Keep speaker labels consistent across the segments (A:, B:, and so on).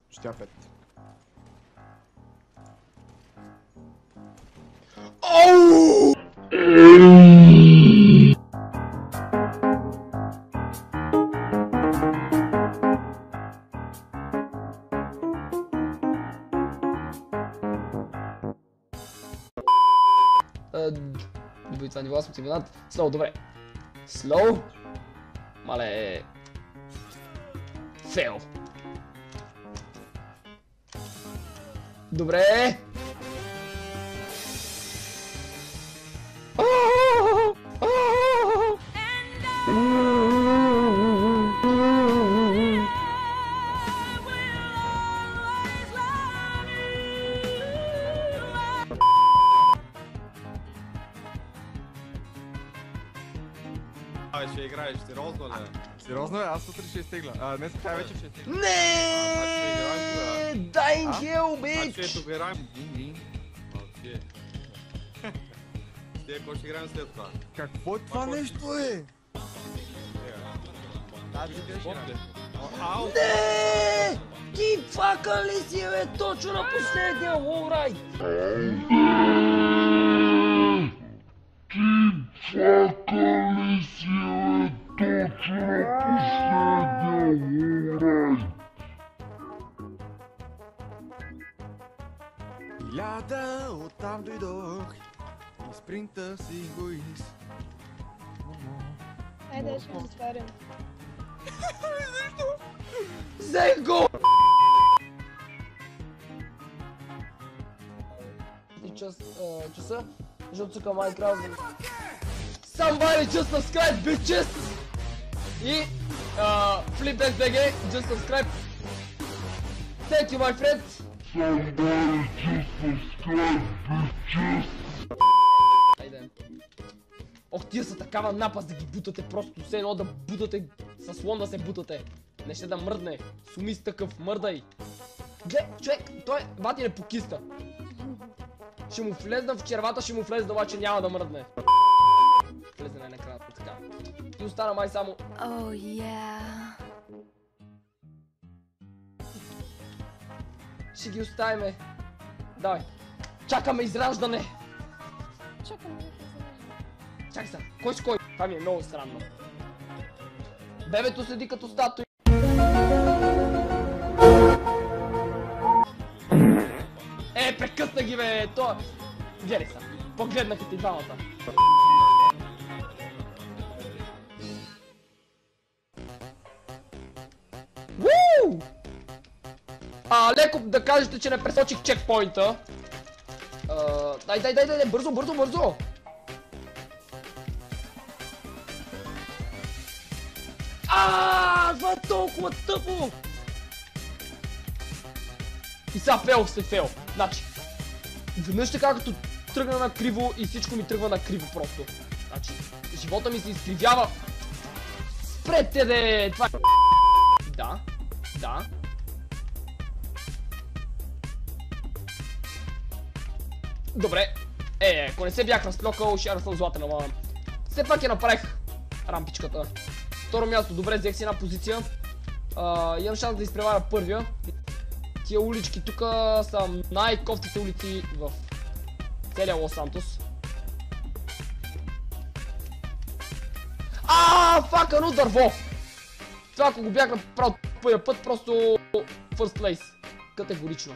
A: Ще тя 5.
B: Оу! Добре, това ниво съм си над. Слоу, добре. Слоу. Мале. Фейл. Добре.
C: Ще играеш сериозно ли?
A: Сериозно е, аз утре ще изтегля. Днес тя вече ще изтегля.
B: Не! Dying Hell,
C: Значи
B: bitch!
C: ето играем. Окей. Те, какво ще играем след това?
A: Какво е това нещо, е? Тази грешка.
C: Ау!
B: Не! Ти факъл ли си, бе? Точно на последния лоурайд!
A: Хиляда оттам дойдох и спринта си го из.
D: Айде, ще го затварям.
B: Взех го! И часа, защото сука Майнкрафт. Somebody just subscribe, bitches! И FlipXBG, just subscribe. Thank you, my friend! Айде. Ох, тия са такава напаст да ги бутате, просто все едно да бутате, със слон да се бутате. Не ще да мръдне. Сумис такъв, мърдай. Глед, човек, той бати не покиста. Ще му влезна в червата, ще му влезна, обаче няма да мръдне. Влезе на екрана, така. И остана май само...
D: Oh, yeah.
B: Ще ги оставиме. Давай. Чакаме израждане.
D: Чакам да се
B: Чакай сега, кой с кой? Това ми е много странно. Бебето седи като статуя. Прекъсна ги, бе! То... Гледай са. Погледнаха ти двамата. Уу! Леко да кажете, че не пресочих чекпоинта. Дай, бързо! Това е толкова тъпо! И сега фейл след фейл. Значи, веднъж така като тръгна на криво и всичко ми тръгва на криво просто. Значи, живота ми се изкривява. Спрете, де! Това е... Да. Добре. Ако не се бях разплёкал, ще съм златен, ама... Все пак я направих рампичката. Второ място, добре, взех си една позиция. Имам шанс да изпреваря първия. Тия улички тук са най-кофтите улици в целия Лос Сантос. Факано дърво! Това ако го бях направил първия път, просто first place. Категорично.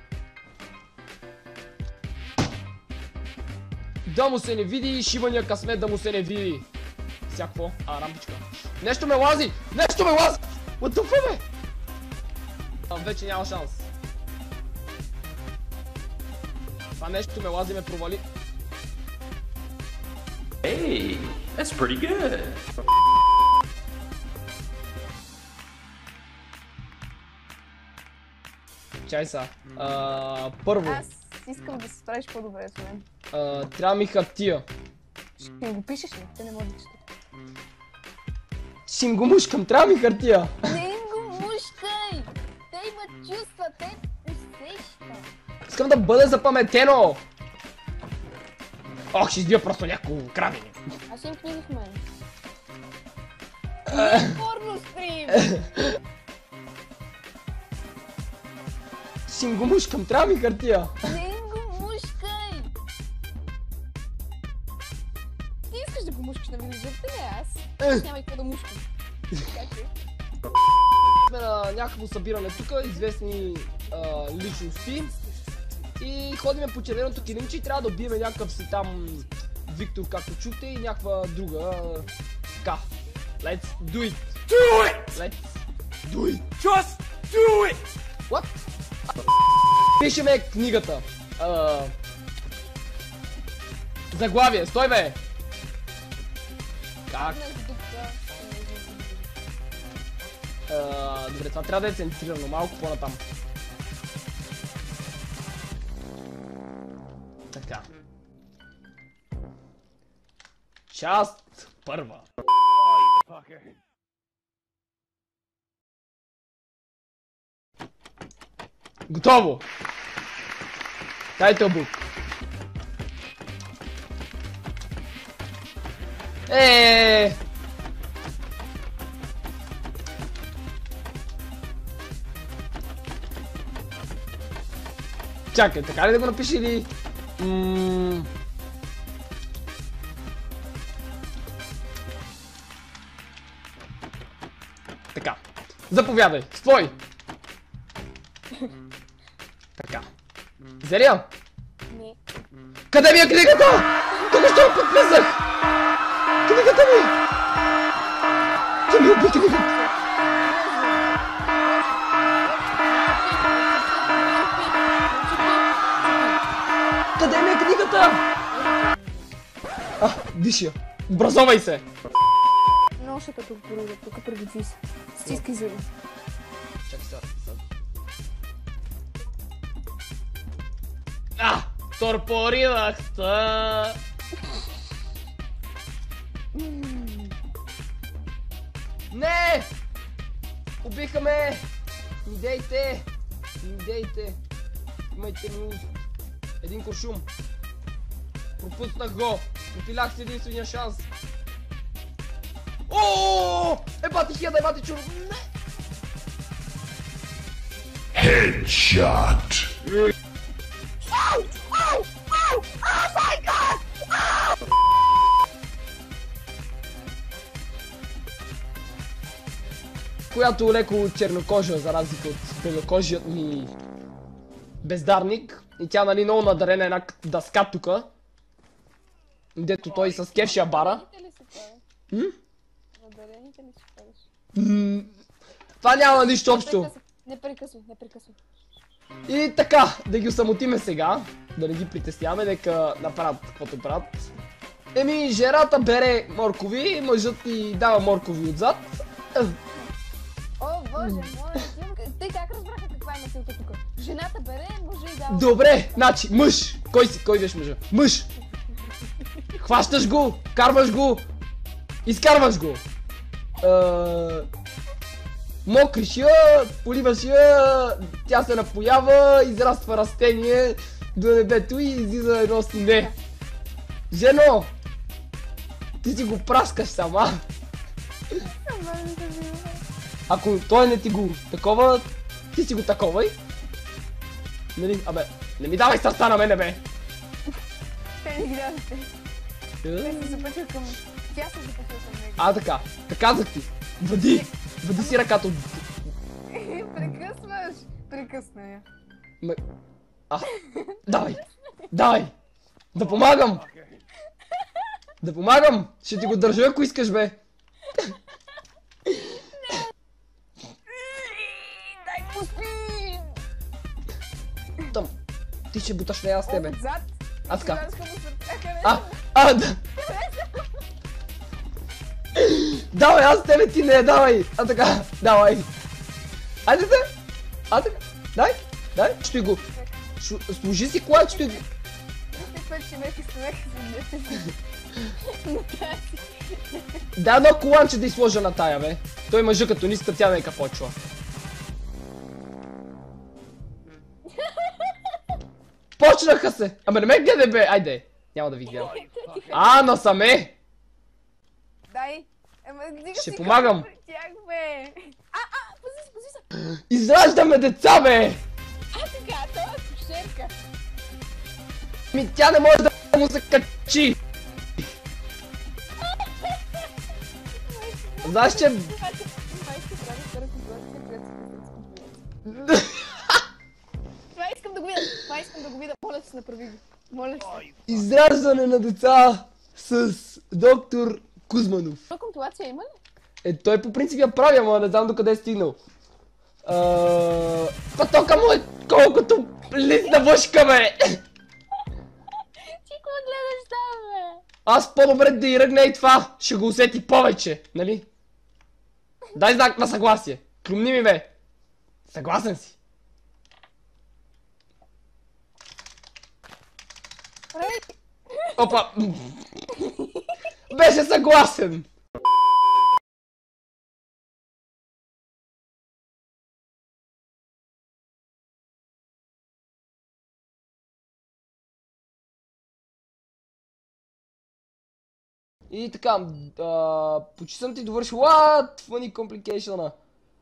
B: Да му се не види, шибания късмет да му се не види. Всякво. Рампичка. Нещо ме лази! What the fuck, бе? Вече няма шанс. Това нещо ме лази, ме провали.
E: Hey, that's pretty good.
B: Чай са. Първо.
D: Аз искам да се справиш по-добре с мен.
B: Трябва ми хартия.
D: Ще ми го пишеш ли? Те не може да чета.
B: Ще им го мушкам, трябва ми хартия.
D: Не им го мушкай! Те имат чувства, те усещат.
B: Искам да бъде запаметено. Ох, ще избия просто няколко кравини.
D: Аз имам книги в мен. Не порно стрим!
B: Ще им го мушкам, трябва ми хартия.
D: Не им го мушкай! Ти искаш да го мушкаш на вилижерите, не аз. Няма и какво да мушкам. Така че...
B: Сме на някакво събиране тук, известни личности. И ходиме по червеното килимче и трябва да убиеме някакъв си там Виктор, както чухте, и някаква друга. Така. Let's do it! Do it! Let's do it! Just do it! What? Пишеме книгата. Заглавие, стой бе! Как? Добре, това трябва да е центрирано, малко по-натам. Така. Част първа. Готово! Тайтълбук. Чакай, така ли да го напиша или... Така. Заповядай, стой! Така. Зелия?
D: Не.
B: Къде ми е книгата? Тук ще го подписах! Книгата ми! Ти ми уби книгата! Къде ми е книгата? Виж я. Образовай се!
D: Много ще като поруда, тук преготви се. Стискай зъби.
B: Чакай сега. Торпорирах та! Не! Убиха ме! Идейте! Идейте! Имайте ми един куршум. Пропуснах го! Попилях си единствения шанс. Ооо! Ебати хеда, ебати чур... Не!
F: Headshot.
B: Която леко чернокожа, за разлика от белокожият ми бездарник. И тя, нали, много надарена една дъска тука. Дето той с кефшия бара.
D: Надарените ли си ходиш?
B: Това няма нищо общо.
D: Не прекъсвай, не прекъсвай.
B: И така, да ги осамотиме сега. Да не ги притесняваме, нека направят каквото правят. Жената бере моркови, мъжът ни дава моркови отзад.
D: О, боже мой, те как разбраха каква е целта тук? Жената бере, мъжа и дава...
B: Добре, значи, мъж. Кой беше мъжа? Мъж. Хващаш го, карваш го, изкарваш го. Мокриш я, поливаш я, тя се напоява, израства растение до небето и излиза едно сине. Жено, ти си го праскаш сама. Ако той не ти го такова, ти си го таковай. Нали, абе, не ми давай сърца на мене, бе.
D: Те не ги давате. Те се запътил към... Тя се запътил към него.
B: Така, така казах ти. Въди си ръката от...
D: Прекъсваш. Прекъсна я.
B: Давай. Да помагам. Да помагам. Ще ти го държа, ако искаш, бе.
D: Дай пусти!
B: Там. Ти ще буташ нея с тебе.
D: Отзад.
B: Аз така.
D: Да.
B: Давай, аз тебе, ти не, давай. Така, давай. Айде те. Така. Дай. Ще го. Служи си колачето и го. Да, едно коланче да изложа на тая, бе. Той мъжа като ниска, тя нека почва. Почнаха се! Ама не ме гледай, бе! Айде! Няма да ви гледам. Насаме!
D: Дай!
B: Ще помагам!
D: Пази се!
B: Израждаме деца, бе!
D: Така
B: Ми тя не може да му се качи. Знаеш, че...
D: Това искам да го видя. Това искам да го видя. Моля се, направи го. Моля се.
B: Израждане на деца с доктор Кузманов.
D: Това компилация има ли?
B: Той по принцип я прави, ама не знам докъде е стигнал. Пътока му е колкото листна въшка, бе!
D: Ти какво гледаш там, бе?
B: Аз по-добре да и ръгне и това, ще го усети повече, нали? Дай знак на съгласие. Клюмни ми, бе. Съгласен си. Опа! Беше съгласен! И така, почти съм ти довършил. What? Funny complication.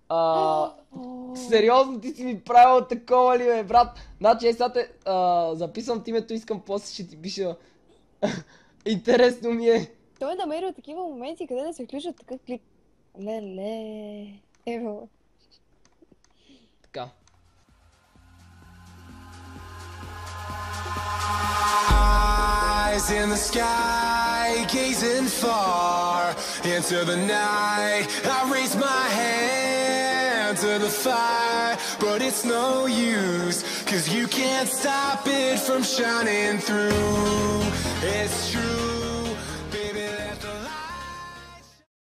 B: Сериозно ти си ми правил такова ли, бе, брат? Значи, сега те записвам името, искам после ще ти пиша. Интересно ми е.
D: Той е намерил такива моменти, къде да се включат такъв клип. Леле. Ево.
B: Така.
F: Eyes in the sky, gazing far into the night. I raise my hand to the fire, but it's no use, 'cause you can't stop it from shining through. It's true.